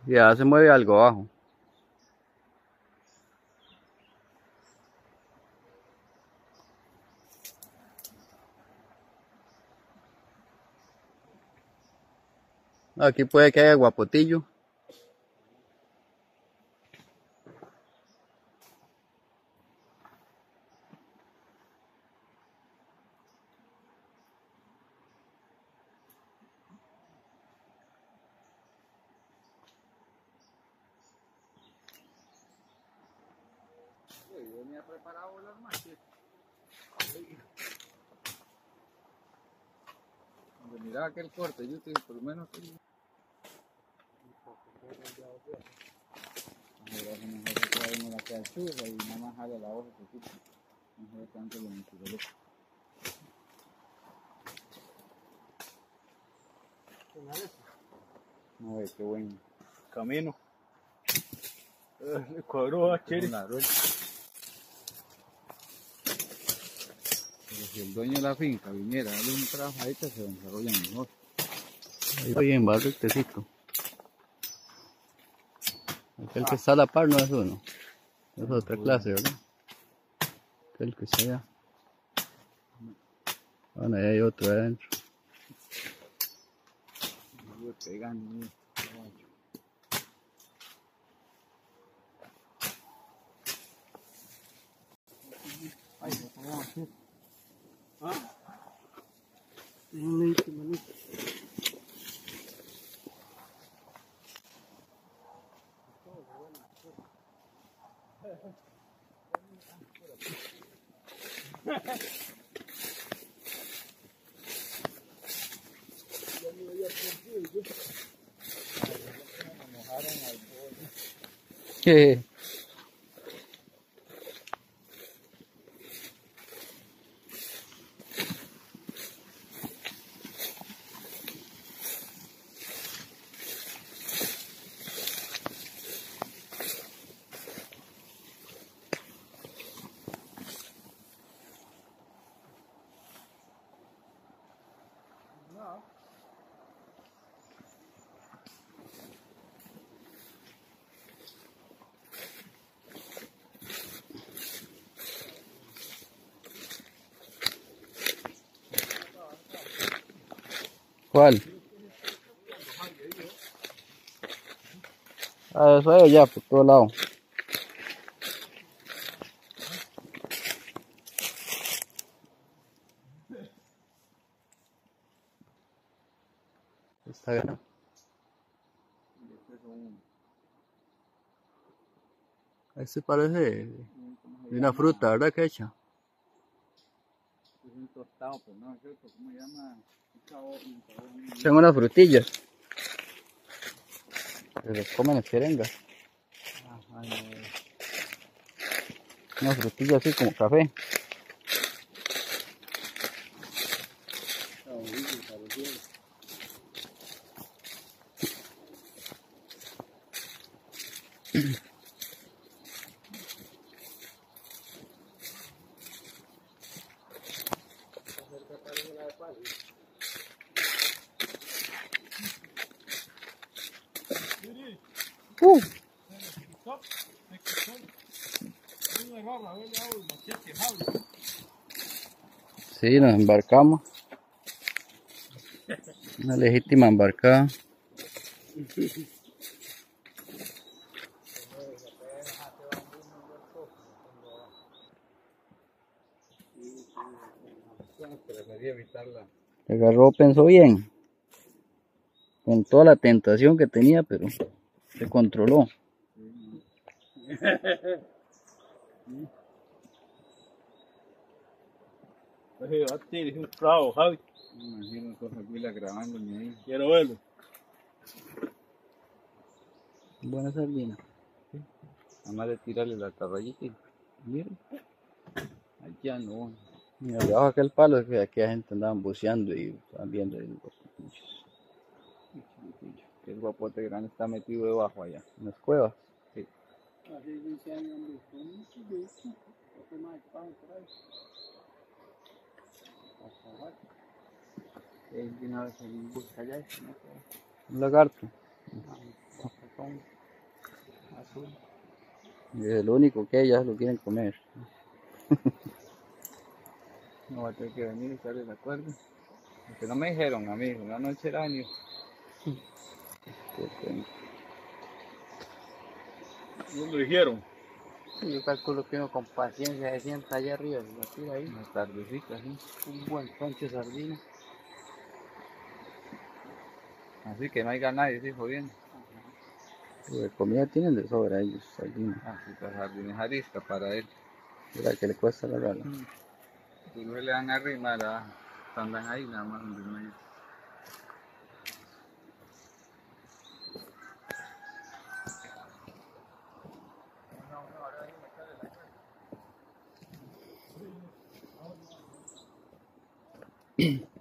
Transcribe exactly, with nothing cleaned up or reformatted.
Ya se mueve algo abajo. Aquí puede que haya guapotillo. Yo venía preparado las manches. Cuando miraba aquel corte, yo te digo, por lo menos. Mejor se trae una que churra y nada más jale la hoja poquito. Mejor tanto lo naturaleza. No ve, qué buen camino. Le cuadró a Cheri. Si el dueño de la finca viniera a darle un trabajadita, se desarrollan mejor. Ahí va bien, va rectecito. Aquel que está a la par no es uno. Es otra clase, ¿verdad? Aquel que está allá. Bueno, ahí hay otro adentro. Pegando, ay, ¿ah? Manito, manito. ¿Qué? ¿Cuál? Ah, eso es ya por todos lados. Está bien. Este parece de una fruta, ¿verdad que hecha? Es un tostado, pero no, ¿cierto? ¿Cómo se llama? Son unas frutillas. Se les comen las jeringas. Unas frutillas así como café. Uh. Sí, nos embarcamos. Una legítima embarcada. El agarró, pensó bien. Con toda la tentación que tenía, pero se controló. Es un bravo, Javi. Me imagino cosas aquí la grabándome ahí. Quiero verlo. Buena sardina. ¿Sí? Nada más de tirarle la caballita y miren. Allá no. Mira, debajo de aquel palo es que aquí la gente andaba buceando y estaban viendo el guapotillos. Que el guapote grande está metido debajo allá, en las cuevas. Sí. Un lagarto. cartón azul. Y es lo único que ellas lo quieren comer. No va a tener que venir y estar de acuerdo. Porque no me dijeron a mí, una noche era ni. Qué pena. No lo dijeron. Sí, yo calculo que uno con paciencia se sienta allá arriba y la tira ahí. Una tardecita, ¿sí? Un buen pancho de sardina. Así que no haya nadie, sí, jodiendo. De comida tienen de sobra ellos, sardina. Ah, sí, la sardina es arisca para él. Mira que le cuesta la gala. Mm. Tú no le dan a arrimar a... Andan ahí nada más donde no hay.